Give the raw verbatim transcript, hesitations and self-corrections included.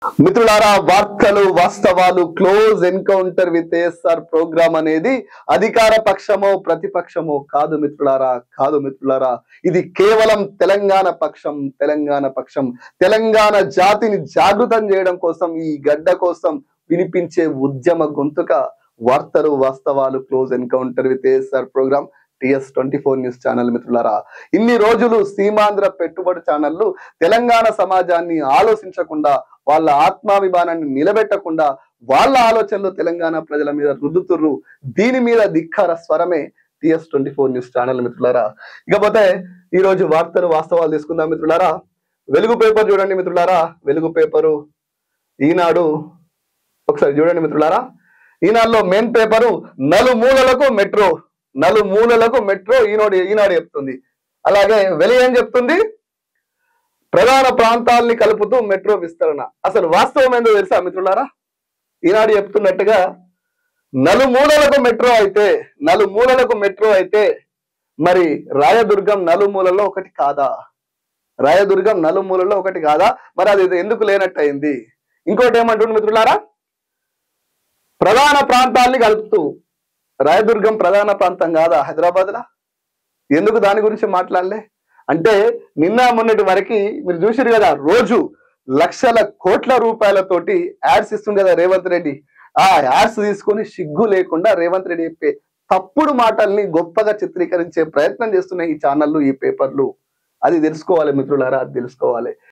మిత్రులారా, వార్తలు వాస్తవాలు close encounter with ASR program అనేది అధికార పక్షమో ప్రతిపక్షమో కాదు మిత్రులారా, కాదు మిత్రులారా. ఇది కేవలం తెలంగాణ పక్షం, తెలంగాణ పక్షం తెలంగాణ జాతిని జాగృతం చేయడం కోసం, ఈ గడ్డ కోసం వినిపించే ఉద్యమ గొంతుక వార్తలు వాస్తవాలు close encounter with ASR program TS twenty four news channel. మిత్రులారా, ఇన్ని రోజులు సీమాంధ్ర పెట్టుబడి ఛానళ్లు తెలంగాణ సమాజాన్ని ఆలోచించకుండా, వాళ్ళ ఆత్మాభిమానాన్ని నిలబెట్టకుండా వాళ్ళ ఆలోచనలు తెలంగాణ ప్రజల మీద రుద్దుతుర్రు. దీని మీద ధిక్కార స్వరమే TS twenty four news channel. మిత్రులారా, ఇకపోతే ఈ రోజు వార్తలు వాస్తవాలు తీసుకుందాం మిత్రులారా. వెలుగు పేపర్ చూడండి మిత్రులారా, వెలుగు పేపరు ఈనాడు ఒకసారి చూడండి మిత్రులారా. ఈనాడులో మెయిన్ పేపరు నలుమూలలకు మెట్రో, నలుమూలలకు మెట్రో ఈనాడు ఈనాడు చెప్తుంది. అలాగే వెలి ఏం చెప్తుంది? ప్రధాన ప్రాంతాలని కలుపుతూ మెట్రో విస్తరణ. అసలు వాస్తవం ఏందో తెలుసా మిత్రులారా? ఈనాడు చెప్తున్నట్టుగా నలుమూలలకు మెట్రో అయితే, నలుమూలలకు మెట్రో అయితే మరి రాయదుర్గం నలుమూలలో ఒకటి కాదా? రాయదుర్గం నలుమూలలో ఒకటి కాదా? మరి అది ఎందుకు లేనట్టు అయింది? ఇంకోటి ఏమంటుంది మిత్రులారా? ప్రధాన ప్రాంతాల్ని కలుపుతూ, రాయదుర్గం ప్రధాన ప్రాంతం కాదా హైదరాబాద్ లా? ఎందుకు దాని గురించి మాట్లాడలే? అంటే నిన్న మొన్నటి వరకు మీరు చూసారు కదా, రోజు లక్షల కోట్ల రూపాయలతోటి యాడ్స్ ఇస్తుంది కదా రేవంత్ రెడ్డి. ఆ యాడ్స్ తీసుకొని సిగ్గు లేకుండా రేవంత్ రెడ్డి చెప్పే తప్పుడు మాటల్ని గొప్పగా చిత్రీకరించే ప్రయత్నం చేస్తున్నాయి ఈ ఛానళ్ళు, ఈ పేపర్లు. అది తెలుసుకోవాలి మిత్రులారా, అది తెలుసుకోవాలి.